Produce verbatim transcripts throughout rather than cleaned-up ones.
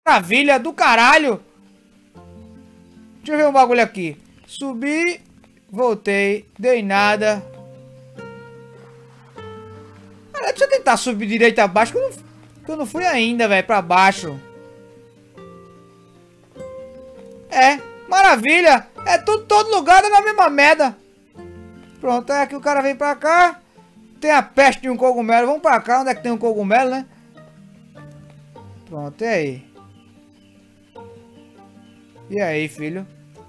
Maravilha do caralho. Deixa eu ver um bagulho aqui. Subi, voltei, dei nada. Cara, deixa eu tentar subir direito abaixo, que eu não, que eu não fui ainda, velho, pra baixo. É, maravilha. É tudo, todo lugar é na mesma merda. Pronto, é que o cara vem pra cá. Tem a peste de um cogumelo. Vamos pra cá, onde é que tem um cogumelo, né? Pronto, e aí? E aí, filho?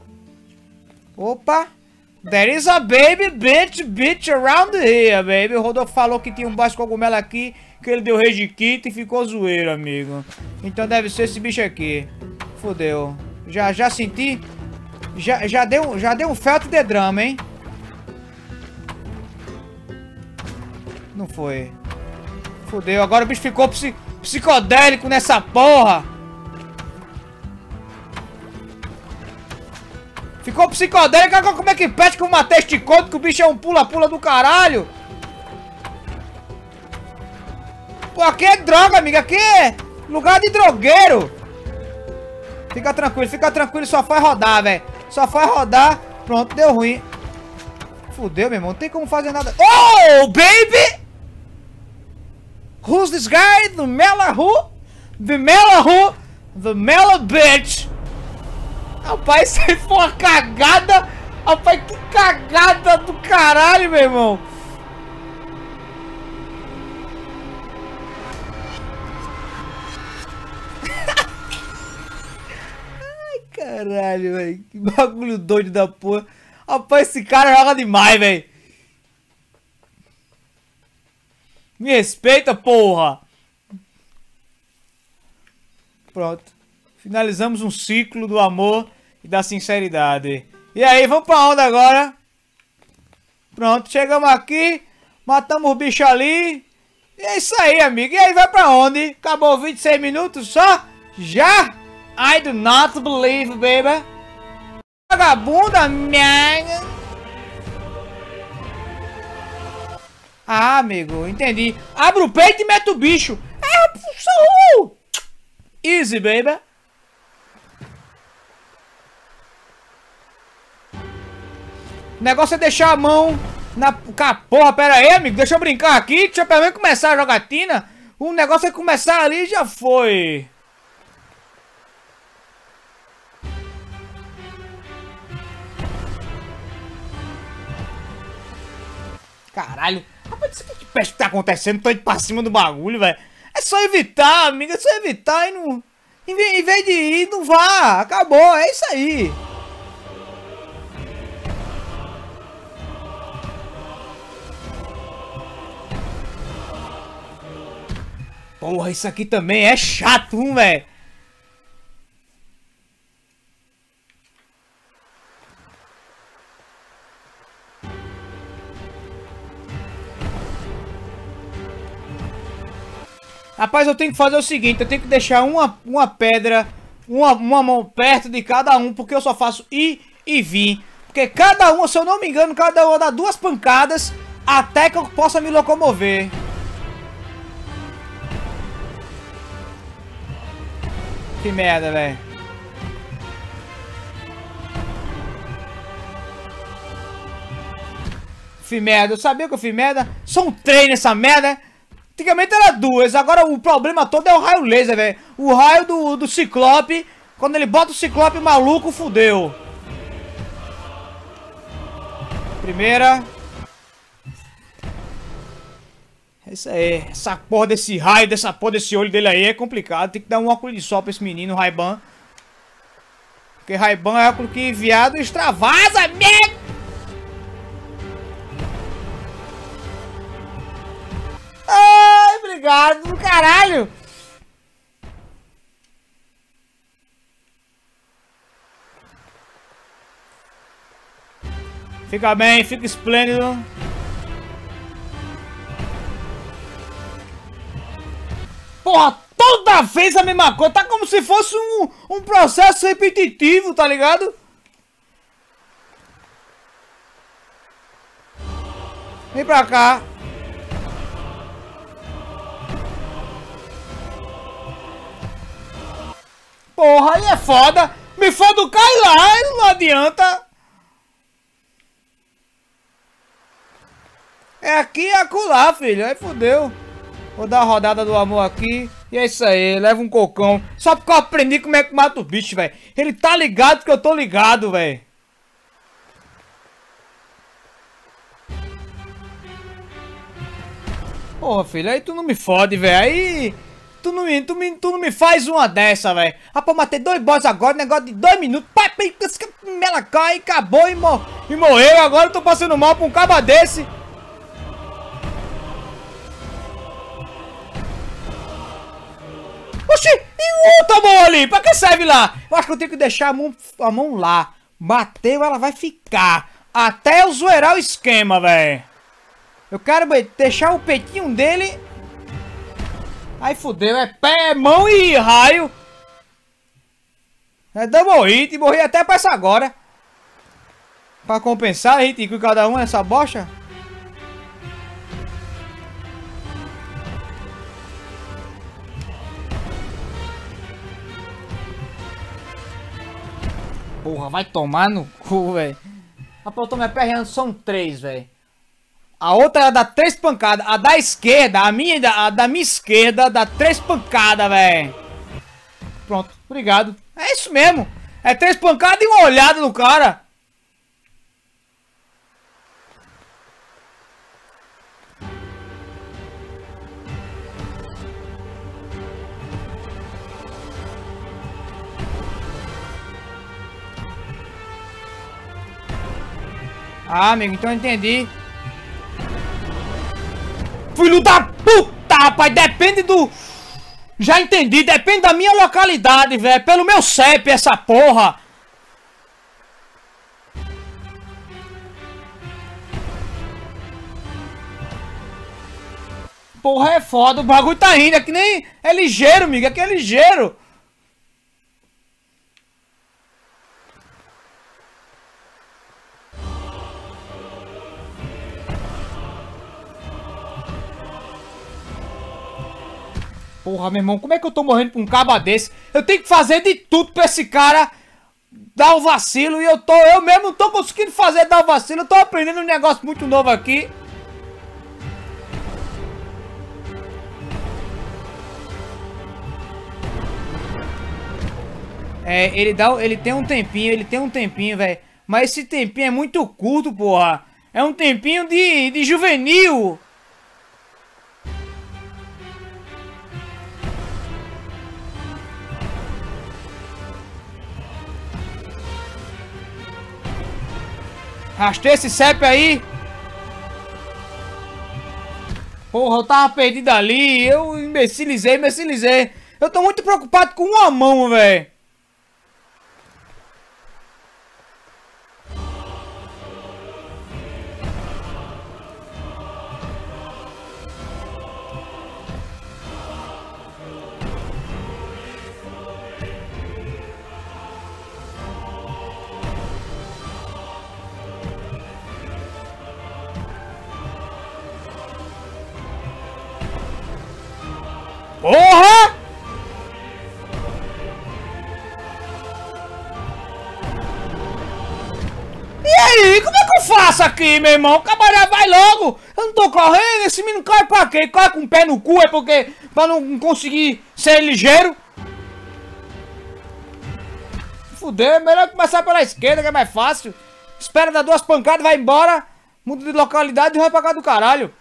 Opa! There is a baby bitch bitch around here, baby. O Rodolfo falou que tinha um baixo cogumelo aqui, que ele deu rage kit e ficou zoeiro, amigo. Então deve ser esse bicho aqui. Fodeu. Já, já senti. Já, já deu, já deu um feltro de drama, hein? Não foi. Fodeu. Agora o bicho ficou psi, psicodélico nessa porra. Ficou psicodélico. Agora como é que pede que eu matei este conto? Que o bicho é um pula-pula do caralho. Pô, aqui é droga, amiga. Aqui é lugar de drogueiro. Fica tranquilo, fica tranquilo. Só vai rodar, velho. Só vai rodar. Pronto, deu ruim. Fudeu, meu irmão. Não tem como fazer nada. Oh, baby! Who's this guy? The Mela who? The Mela who? The Mela bitch. Rapaz, isso aí foi uma cagada. Rapaz, que cagada do caralho, meu irmão. Ai, caralho, velho. Que bagulho doido da porra. Rapaz, esse cara joga demais, velho. Me respeita, porra. Pronto. Finalizamos um ciclo do amor e da sinceridade. E aí, vamos pra onde agora? Pronto, chegamos aqui. Matamos o bicho ali. E é isso aí, amigo. E aí, vai pra onde? Acabou vinte e seis minutos só? Já? I do not believe, baby. Vagabunda, minha... Ah, amigo, entendi. Abre o peito e mete o bicho. É, uh! Easy, baby. O negócio é deixar a mão na... Porra, pera aí, amigo. Deixa eu brincar aqui. Deixa eu pelo menos começar a jogatina. O negócio é começar ali e já foi. Caralho. Rapaz, que peste que tá acontecendo? Tô indo pra cima do bagulho, velho. É só evitar, amiga. É só evitar e não... Em vez, em vez de ir, não vá. Acabou. É isso aí. Porra, isso aqui também é chato, hein, velho. Rapaz, eu tenho que fazer o seguinte, eu tenho que deixar uma, uma pedra, uma, uma mão perto de cada um, porque eu só faço ir e vir. Porque cada um, se eu não me engano, cada um dá duas pancadas até que eu possa me locomover. Que merda, velho. Fui merda, eu sabia que eu fui merda. Só um trem nessa merda. Antigamente era duas, agora o problema todo é o raio laser, velho. O raio do, do Ciclope. Quando ele bota o Ciclope maluco, fudeu. Primeira. É isso aí. Essa porra desse raio, dessa porra desse olho dele aí é complicado. Tem que dar um óculos de sol pra esse menino, Ray-Ban. Porque Ray-Ban é óculos que viado extravasa, merda! Ai, obrigado do caralho! Fica bem, fica esplêndido. Porra, toda vez a mesma coisa. Tá como se fosse um, um processo repetitivo, tá ligado? Vem pra cá. Porra, aí é foda. Me foda o cai lá, não adianta. É aqui e acolá, filho. Aí fodeu. Vou dar a rodada do amor aqui. E é isso aí, leva um cocão. Só porque eu aprendi como é que mata o bicho, velho. Ele tá ligado que eu tô ligado, velho. Porra, filho, aí tu não me fode, velho. Aí tu não, me, tu, me, tu não me faz uma dessa, velho. Ah, pô, matei dois boss agora, negócio de dois minutos. Pai, ela cai, acabou e, mor e morreu. Agora eu tô passando mal pra um caba desse. Oxi, e o outra mão ali? Pra que serve lá? Eu acho que eu tenho que deixar a mão, a mão lá. Bateu, ela vai ficar. Até eu zoeirar o esquema, velho. Eu quero deixar o peitinho dele. Aí fudeu, é pé, mão e raio. É double hit, morri até pra essa agora. Pra compensar, a gente com cada um nessa bocha. Porra, vai tomar no cu, velho. A eu tô me aperreando, são três, velho. A outra ela dá três pancadas. A da esquerda, a minha, a da minha esquerda, dá três pancadas, velho. Pronto, obrigado. É isso mesmo. É três pancadas e uma olhada no cara. Ah, amigo, então eu entendi. Filho da puta, rapaz, depende do... Já entendi, depende da minha localidade, velho. Pelo meu C E P, essa porra. Porra, é foda, o bagulho tá indo, é que nem... É ligeiro, amigo, é que é ligeiro. Porra, meu irmão, como é que eu tô morrendo pra um caba desse? Eu tenho que fazer de tudo pra esse cara dar o vacilo. E eu tô, eu mesmo não tô conseguindo fazer dar o vacilo. Eu tô aprendendo um negócio muito novo aqui. É, ele dá, ele tem um tempinho, ele tem um tempinho, velho. Mas esse tempinho é muito curto, porra. É um tempinho de, de juvenil. Rastei esse C E P aí. Porra, eu tava perdido ali. Eu imbecilizei, imbecilizei. Eu tô muito preocupado com uma mão, velho. Porra! E aí, como é que eu faço aqui, meu irmão? O camarada vai logo! Eu não tô correndo, esse menino cai pra quê? Cai com o pé no cu, é porque... Pra não conseguir ser ligeiro? Fudeu, é melhor começar pela esquerda, que é mais fácil. Espera dar duas pancadas, vai embora. Muda de localidade e vai pra cá do caralho.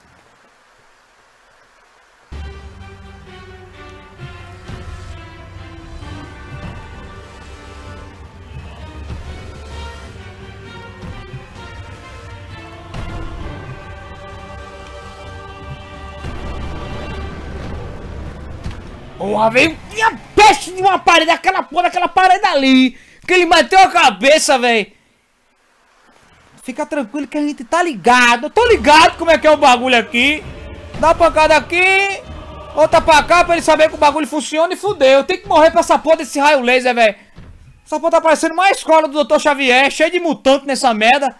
Porra, veio a peste de uma parede, aquela porra, daquela parede ali. Que ele bateu a cabeça, velho. Fica tranquilo que a gente tá ligado. Eu tô ligado como é que é o bagulho aqui. Dá uma pancada aqui. Outra pra cá pra ele saber que o bagulho funciona e fudeu. Eu tenho que morrer pra essa porra desse raio laser, velho. Essa porra tá parecendo uma escola do doutor Xavier. Cheio de mutante nessa merda.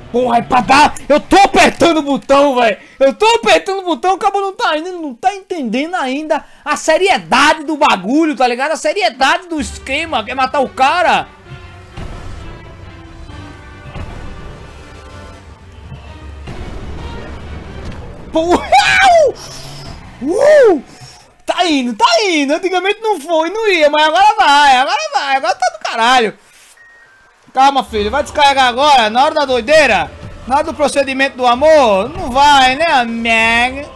Porra, é pra dar... Eu tô apertando o botão, velho. Eu tô apertando o botão, o cabo não tá indo, não tá entendendo ainda a seriedade do bagulho, tá ligado? A seriedade do esquema, quer matar o cara. Porra! Uh! Tá indo, tá indo. Antigamente não foi, não ia, mas agora vai, agora vai, agora tá do caralho. Calma, filho, vai descarregar agora, na hora da doideira, na hora do procedimento do amor. Não vai, né, amiga?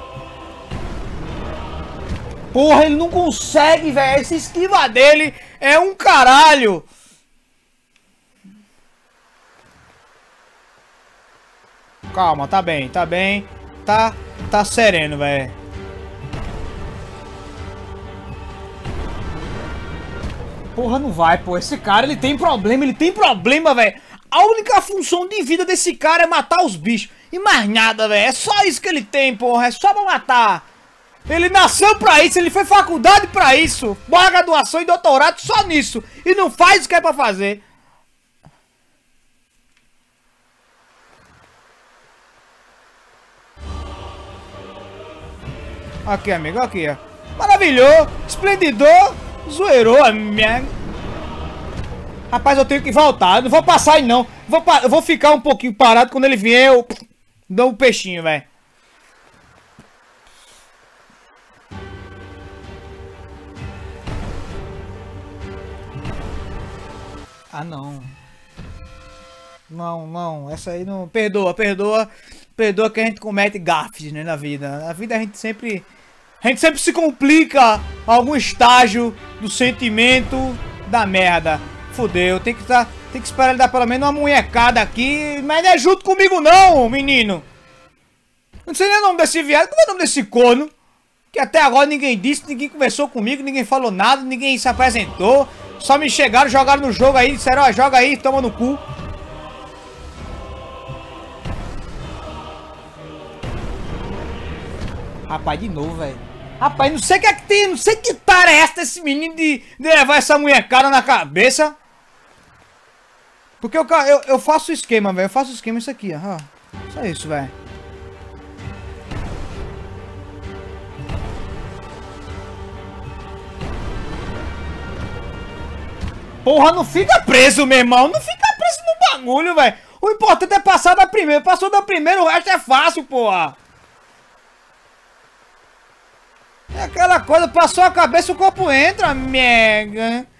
Porra, ele não consegue, velho. Essa esquiva dele é um caralho. Calma, tá bem, tá bem. Tá, tá sereno, velho. Porra, não vai, pô. Esse cara, ele tem problema, ele tem problema, velho. A única função de vida desse cara é matar os bichos. E mais nada, velho. É só isso que ele tem, porra. É só pra matar. Ele nasceu pra isso, ele fez faculdade pra isso. Boa graduação e doutorado só nisso. E não faz o que é pra fazer. Aqui, amigo, aqui, ó. Maravilhou, esplendidor, zoeirou, amigo. Rapaz, eu tenho que voltar. Eu não vou passar aí, não. Vou pa eu vou ficar um pouquinho parado. Quando ele vier, eu dou um peixinho, velho. Ah, não. Não, não. Essa aí não... Perdoa, perdoa. Perdoa que a gente comete gafes, né, na vida. Na vida a gente sempre... A gente sempre se complica algum estágio do sentimento da merda. Fudeu, tem que, tá, tem que esperar ele dar pelo menos uma munhecada aqui. Mas não é junto comigo não, menino. Não sei nem o nome desse viado. Como é o nome desse corno? Que até agora ninguém disse, ninguém conversou comigo, ninguém falou nada, ninguém se apresentou. Só me chegaram, jogaram no jogo aí, disseram, ó, joga aí, toma no cu. Rapaz, de novo, velho. Rapaz, não sei o que é que tem, não sei que tara é essa desse menino de, de levar essa munhecada na cabeça. Porque eu, eu, eu faço o esquema, velho. Eu faço o esquema isso aqui, ó. Só isso, velho. Porra, não fica preso, meu irmão. Não fica preso no bagulho, velho. O importante é passar da primeira. Passou da primeira, o resto é fácil, porra. É aquela coisa, passou a cabeça, o corpo entra, mega.